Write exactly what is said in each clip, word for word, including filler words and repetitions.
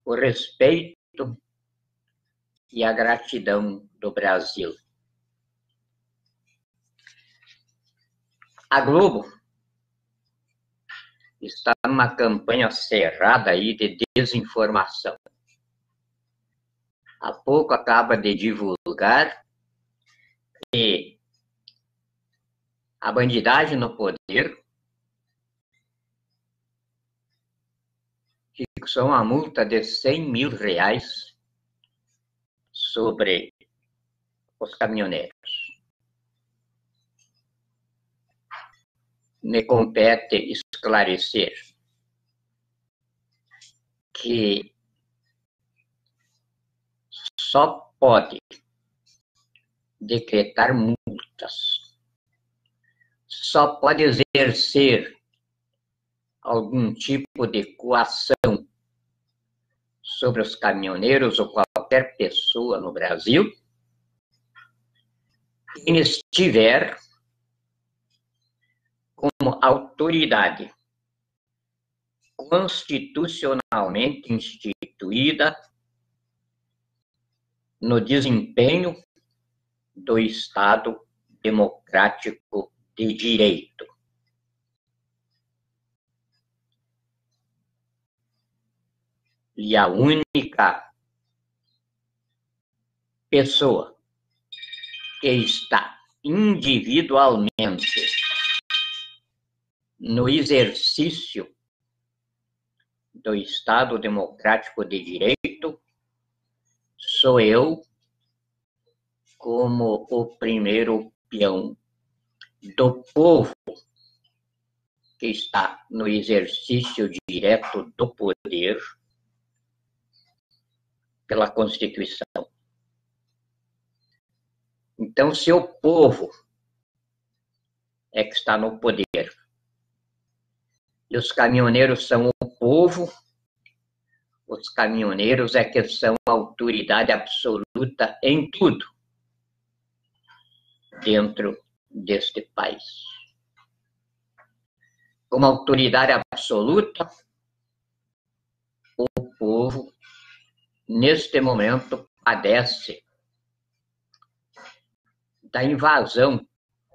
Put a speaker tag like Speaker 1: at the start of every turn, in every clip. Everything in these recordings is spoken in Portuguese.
Speaker 1: o respeito e a gratidão do Brasil. A Globo está numa campanha cerrada aí de desinformação. Há pouco acaba de divulgar que a bandidagem no poder fixou uma multa de cem mil reais sobre os caminhoneiros. Me compete esclarecer que só pode decretar multas, só pode exercer algum tipo de coação sobre os caminhoneiros ou qualquer pessoa no Brasil quem estiver como autoridade constitucionalmente instituída no desempenho do Estado democrático de direito. E a única pessoa que está individualmente no exercício do Estado democrático de direito sou eu, como o primeiro peão do povo que está no exercício direto do poder pela Constituição. Então, se o povo é que está no poder e os caminhoneiros são o povo, os caminhoneiros é que são a autoridade absoluta em tudo dentro deste país. Como autoridade absoluta, o povo, neste momento, padece da invasão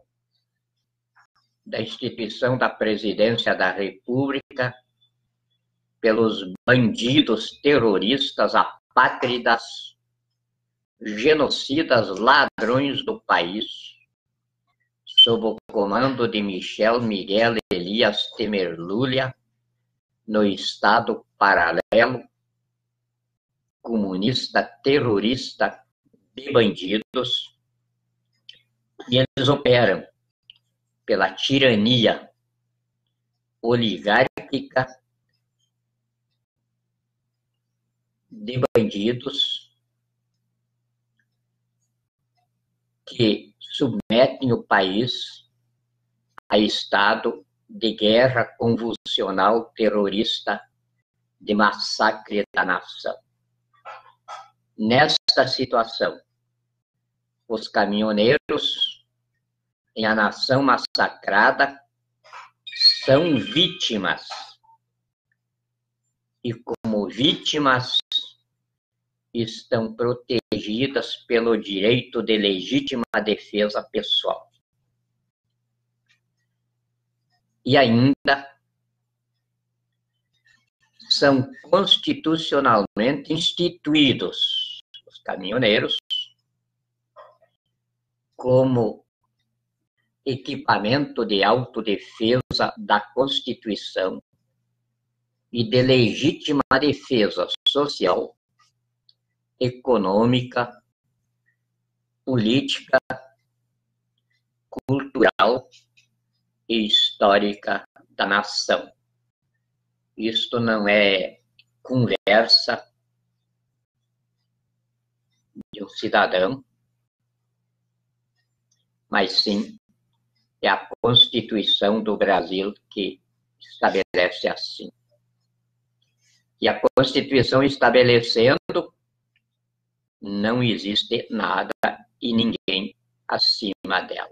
Speaker 1: da instituição da presidência da República pelos bandidos terroristas, apátridas, genocidas, ladrões do país, sob o comando de Michel Miguel Elias Temer Lulia, no Estado paralelo, comunista, terrorista, de bandidos, e eles operam pela tirania oligárquica de bandidos que submetem o país a estado de guerra convulsional terrorista de massacre da nação. Nesta situação, os caminhoneiros em a nação massacrada são vítimas. E como vítimas, estão protegidas pelo direito de legítima defesa pessoal. E ainda são constitucionalmente instituídos os caminhoneiros como equipamento de autodefesa da Constituição e de legítima defesa social, econômica, política, cultural e histórica da nação. Isto não é conversa de um cidadão, mas sim é a Constituição do Brasil que estabelece assim. E a Constituição estabelecendo, não existe nada e ninguém acima dela.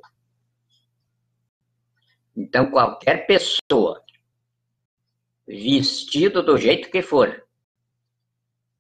Speaker 1: Então, qualquer pessoa, vestido do jeito que for,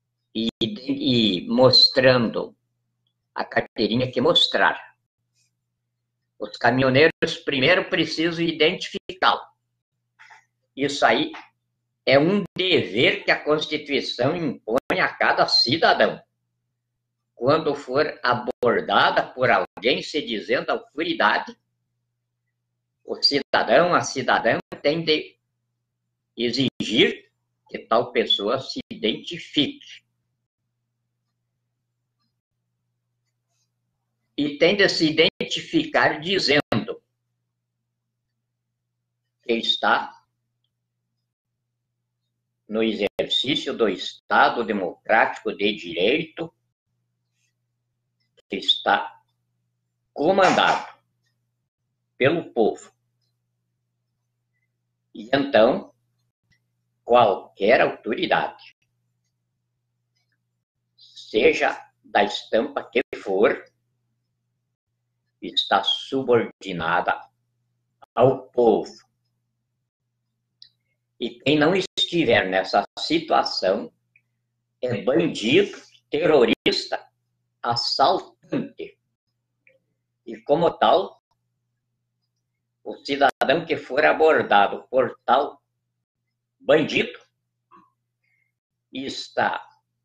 Speaker 1: e mostrando a carteirinha que mostrar. Os caminhoneiros primeiro precisam identificá-lo. Isso aí é um dever que a Constituição impõe a cada cidadão. Quando for abordada por alguém se dizendo autoridade, o cidadão, a cidadã tem de exigir que tal pessoa se identifique. E tem de se identificar dizendo que está no exercício do Estado Democrático de Direito, que está comandado pelo povo. E então, qualquer autoridade, seja da estampa que for, está subordinada ao povo. E quem não estiver nessa situação é bandido, terrorista, assaltante. E como tal, o cidadão que for abordado por tal bandido está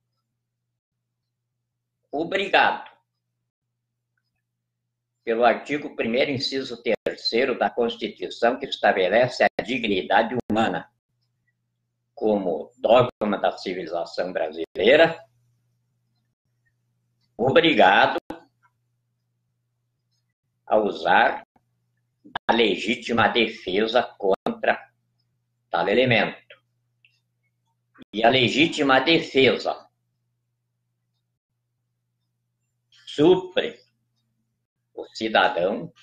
Speaker 1: obrigado, pelo artigo primeiro, inciso terceiro da Constituição, que estabelece a dignidade humana como dogma da civilização brasileira, obrigado a usar a legítima defesa contra tal elemento. E a legítima defesa supre o cidadão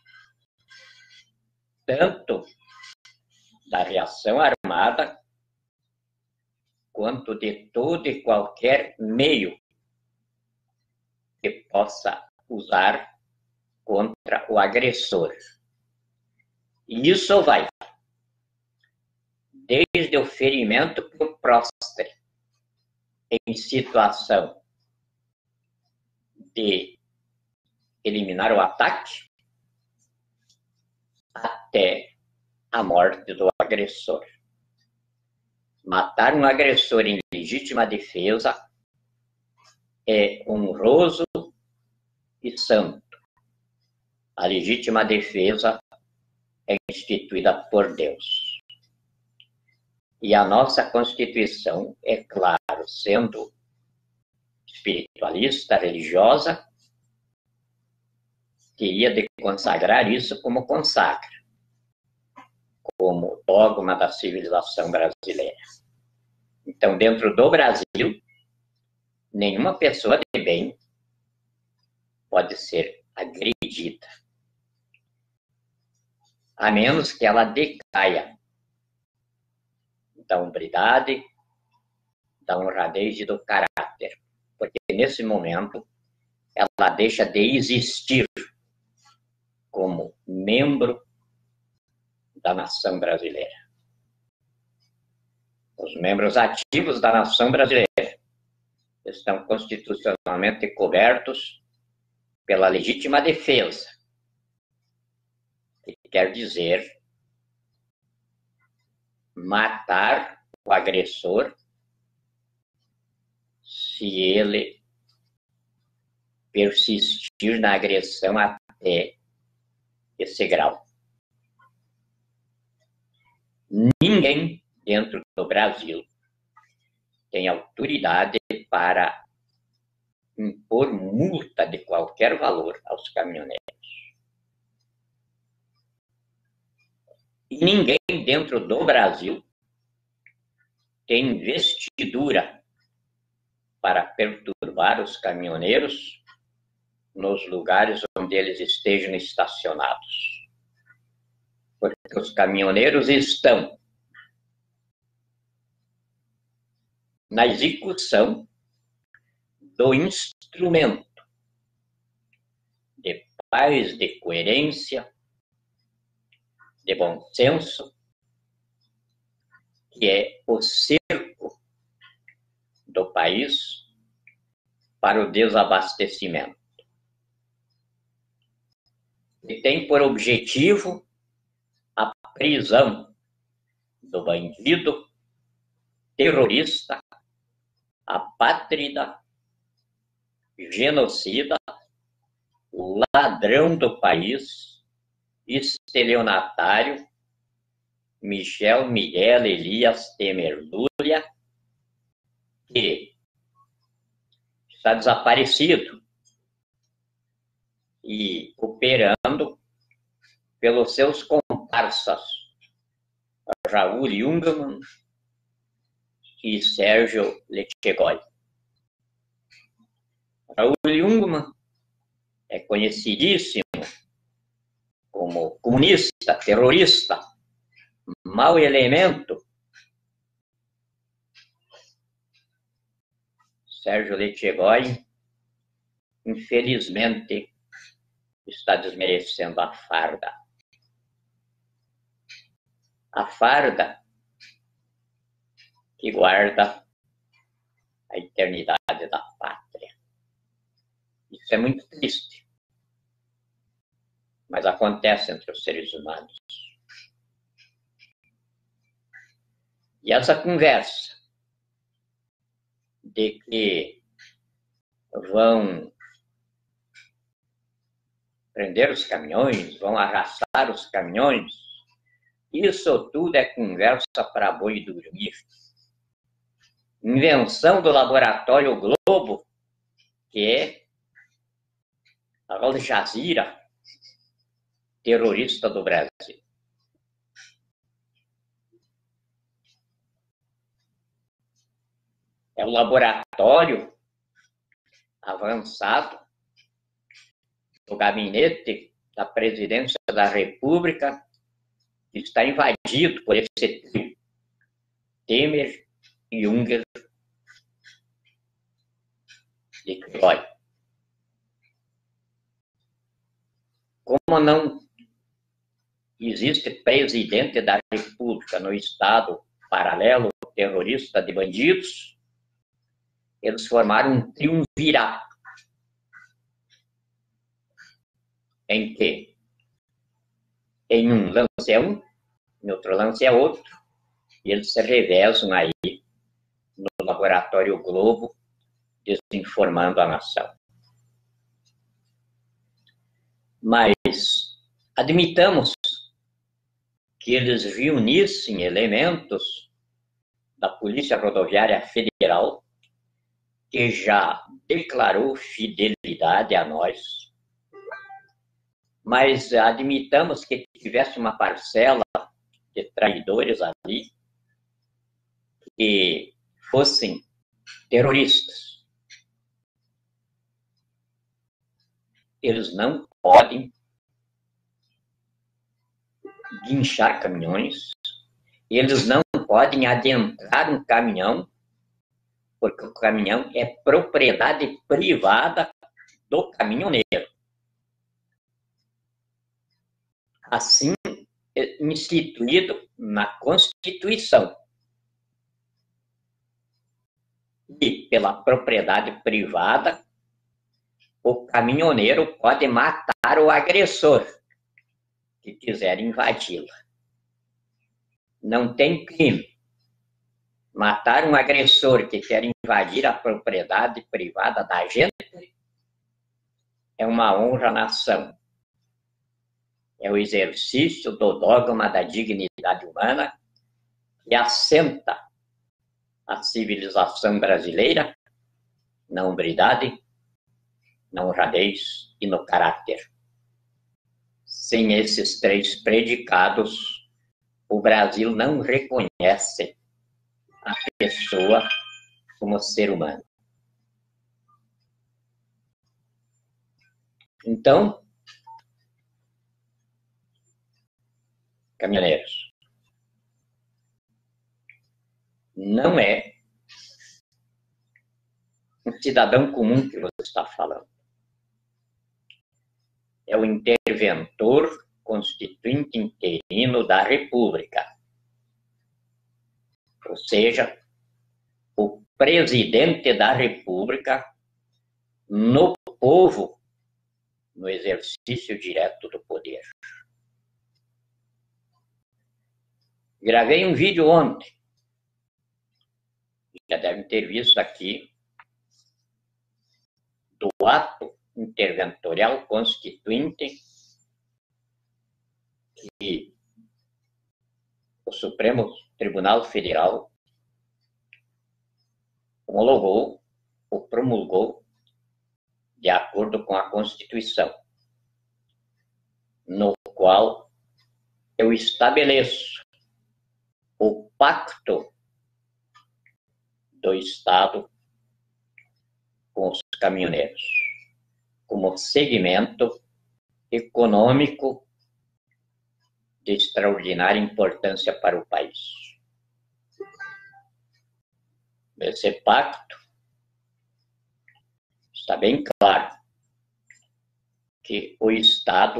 Speaker 1: tanto da reação armada quanto de todo e qualquer meio que possa usar contra o agressor. E isso vai desde o ferimento por próstata em situação de eliminar o ataque até a morte do agressor. Matar um agressor em legítima defesa é honroso e santo. A legítima defesa é instituída por Deus. E a nossa Constituição, é claro, sendo espiritualista, religiosa, teria de consagrar isso como consagra, como dogma da civilização brasileira. Então, dentro do Brasil, nenhuma pessoa de bem pode ser agredida, a menos que ela decaia da hombridade, da honradez e do caráter, porque nesse momento ela deixa de existir como membro da nação brasileira. Os membros ativos da nação brasileira estão constitucionalmente cobertos pela legítima defesa, que quer dizer matar o agressor se ele persistir na agressão até esse grau. Ninguém dentro do Brasil tem autoridade para impor multa de qualquer valor aos caminhoneiros. E ninguém dentro do Brasil tem investidura para perturbar os caminhoneiros nos lugares onde eles estejam estacionados. Porque os caminhoneiros estão na execução do instrumento de paz, de coerência, de bom senso, que é o cerco do país para o desabastecimento. E tem por objetivo a prisão do bandido, terrorista, apátrida, genocida, ladrão do país, estelionatário, Michel Miguel Elias Temer Lulia, que está desaparecido e operando pelos seus comparsas, Raul Jungmann e Sérgio Letchegoi. Raul Jungmann é conhecidíssimo como comunista, terrorista, mau elemento. Sérgio Letchegoi, infelizmente, está desmerecendo a farda. A farda que guarda a eternidade da pátria. Isso é muito triste, mas acontece entre os seres humanos. E essa conversa de que vão prender os caminhões, vão arrastar os caminhões, isso tudo é conversa para boi dormir. Invenção do Laboratório Globo, que é a Al Jazeera, terrorista do Brasil. É o laboratório avançado do gabinete da presidência da República, que está invadido por esse trio, Temer, Jungmann e Letchegoi. Como não existe presidente da República no Estado paralelo terrorista de bandidos, eles formaram um triunvirato em que em um lance é um, em outro lance é outro, e eles se revezam aí no Laboratório Globo, desinformando a nação. Mas admitamos que eles reunissem elementos da Polícia Rodoviária Federal, que já declarou fidelidade a nós, mas admitamos que tivesse uma parcela de traidores ali que fossem terroristas. Eles não podem guinchar caminhões, eles não podem adentrar um caminhão, porque o caminhão é propriedade privada do caminhoneiro. Assim, instituído na Constituição. E pela propriedade privada, o caminhoneiro pode matar o agressor que quiser invadi-la. Não tem crime. Matar um agressor que quer invadir a propriedade privada da gente é uma honra à nação. É o exercício do dogma da dignidade humana que assenta a civilização brasileira na hombridade, na honradez e no caráter. Sem esses três predicados, o Brasil não reconhece a pessoa como ser humano. Então, caminhoneiros, não é um cidadão comum que você está falando. É o interventor constituinte interino da República. Ou seja, o presidente da República no povo, no exercício direto do poder. Gravei um vídeo ontem, já devem ter visto aqui, do ato interventorial constituinte que o Supremo Tribunal Federal homologou ou promulgou de acordo com a Constituição, no qual eu estabeleço o pacto do Estado com os caminhoneiros, como segmento econômico de extraordinária importância para o país. Esse pacto está bem claro que o Estado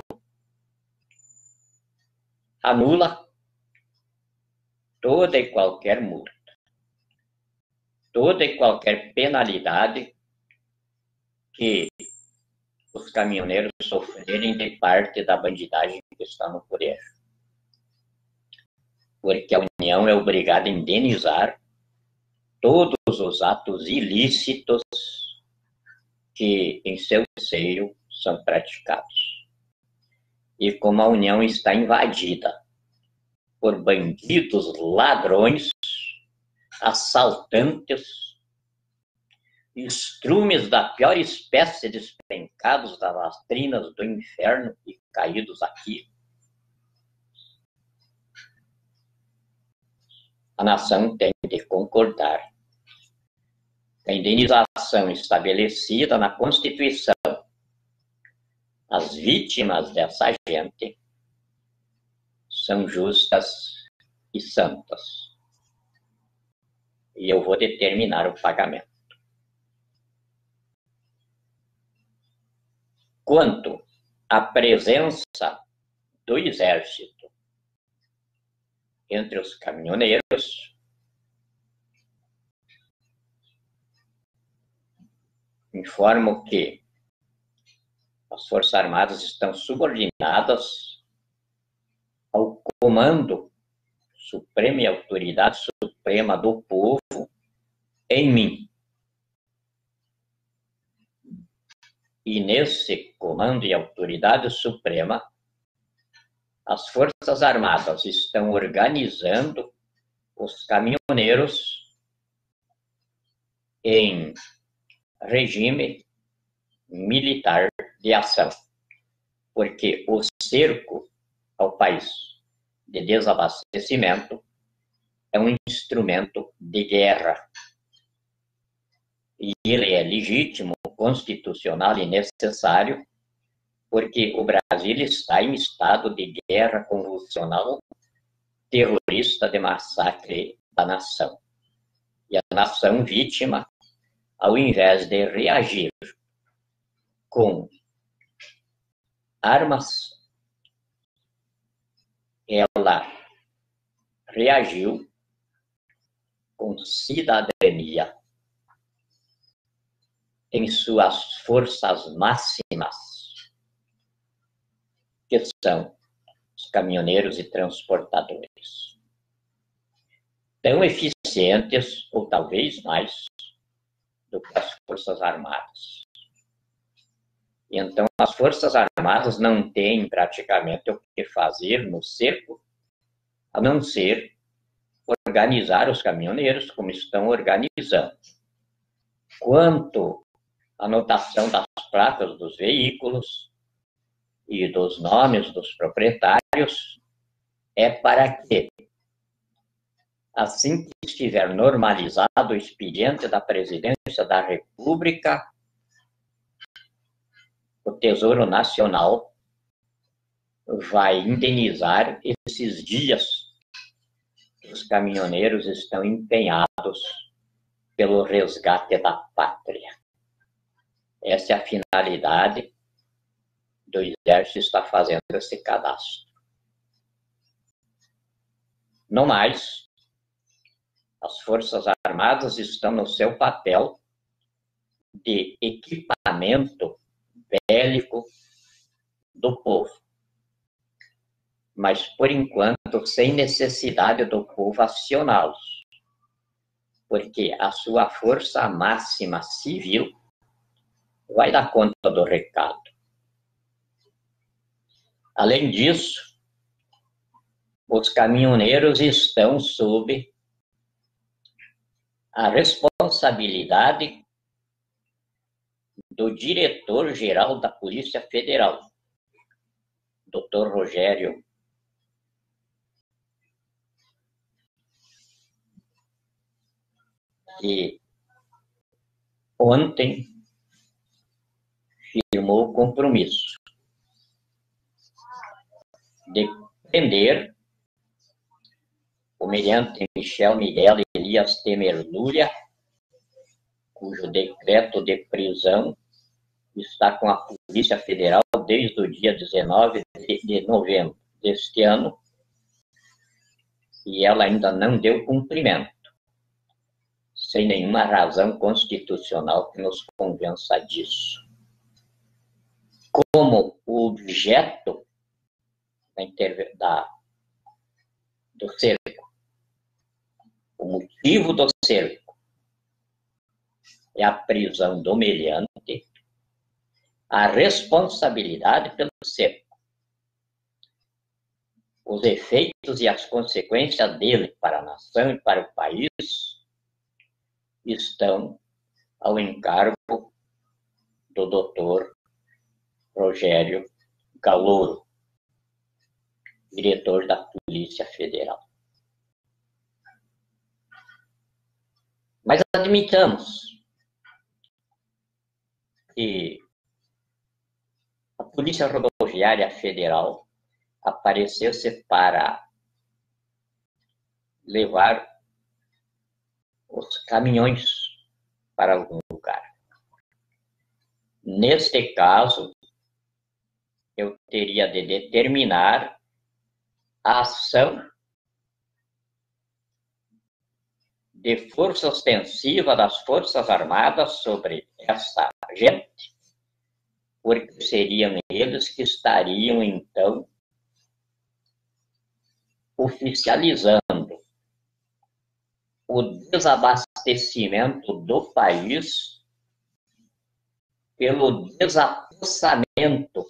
Speaker 1: anula toda e qualquer multa, toda e qualquer penalidade que os caminhoneiros sofrerem de parte da bandidagem que está no poder. Porque a União é obrigada a indenizar todos os atos ilícitos que em seu seio são praticados. E como a União está invadida por bandidos, ladrões, assaltantes, estrumes da pior espécie, despencados das latrinas do inferno e caídos aqui, a nação tem de concordar que a indenização estabelecida na Constituição às vítimas dessa gente são justas e santas. E eu vou determinar o pagamento. Quanto à presença do Exército entre os caminhoneiros, informo que as Forças Armadas estão subordinadas ao comando supremo e autoridade suprema do povo em mim. E nesse comando e autoridade suprema, as Forças Armadas estão organizando os caminhoneiros em regime militar de ação, porque o cerco ao país de desabastecimento é um instrumento de guerra. E ele é legítimo, constitucional e necessário, porque o Brasil está em estado de guerra convulsional terrorista de massacre da nação. E a nação vítima, ao invés de reagir com armas, ela reagiu com cidadania em suas forças máximas, que são os caminhoneiros e transportadores. Tão eficientes, ou talvez mais, do que as Forças Armadas. E então, as Forças Armadas não têm praticamente o que fazer no cerco, a não ser organizar os caminhoneiros como estão organizando. Quanto à anotação das placas dos veículos e dos nomes dos proprietários, é para que, assim que estiver normalizado o expediente da Presidência da República, o Tesouro Nacional vai indenizar esses dias que os caminhoneiros estão empenhados pelo resgate da pátria. Essa é a finalidade do Exército estar fazendo esse cadastro. No mais, as Forças Armadas estão no seu papel de equipamento bélico do povo, mas, por enquanto, sem necessidade do povo acioná-los, porque a sua força máxima civil vai dar conta do recado. Além disso, os caminhoneiros estão sob a responsabilidade do diretor-geral da Polícia Federal, doutor Rogério que ontem firmou o compromisso de prender o almirante Michel Miguel Elias Temer Luria, cujo decreto de prisão está com a Polícia Federal desde o dia dezenove de novembro deste ano, e ela ainda não deu cumprimento, sem nenhuma razão constitucional que nos convença disso. Como o objeto da, da, do cerco, o motivo do cerco é a prisão do meliante, a responsabilidade pelo cerco, os efeitos e as consequências dele para a nação e para o país estão ao encargo do doutor Rogério Galouro, diretor da Polícia Federal. Mas admitamos que a Polícia Rodoviária Federal aparecesse para levar os caminhões para algum lugar. Neste caso, eu teria de determinar a ação de força ostensiva das Forças Armadas sobre essa gente, porque seriam eles que estariam, então, oficializando o desabastecimento do país pelo desapossamento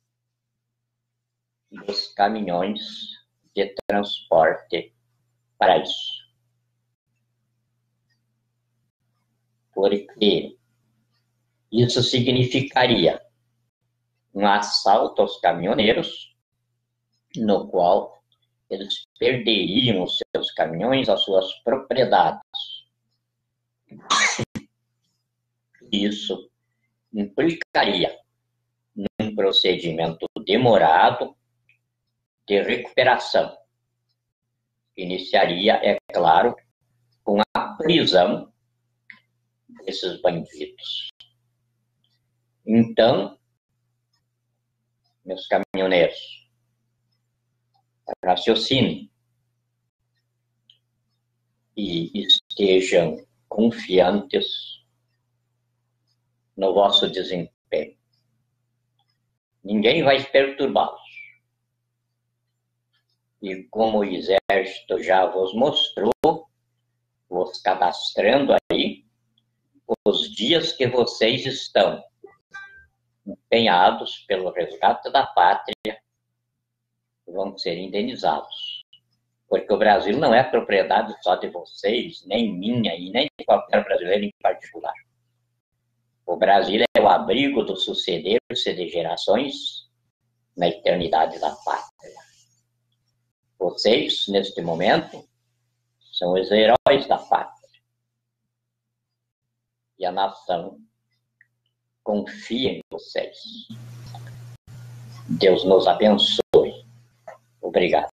Speaker 1: dos caminhões de transporte para isso. Porque isso significaria um assalto aos caminhoneiros, no qual eles perderiam os seus caminhões, as suas propriedades. Isso implicaria num procedimento demorado de recuperação. Iniciaria, é claro, com a prisão desses bandidos. Então, meus caminhoneiros, raciocinem e estejam confiantes no vosso desempenho. Ninguém vai perturbá-los. E como o Exército já vos mostrou, vos cadastrando aí, os dias que vocês estão empenhados pelo resgate da pátria vão ser indenizados. Porque o Brasil não é propriedade só de vocês, nem minha e nem de qualquer brasileiro em particular. O Brasil é o abrigo do suceder-se de gerações na eternidade da pátria. Vocês, neste momento, são os heróis da pátria. E a nação confia em vocês. Deus nos abençoe. Obrigado.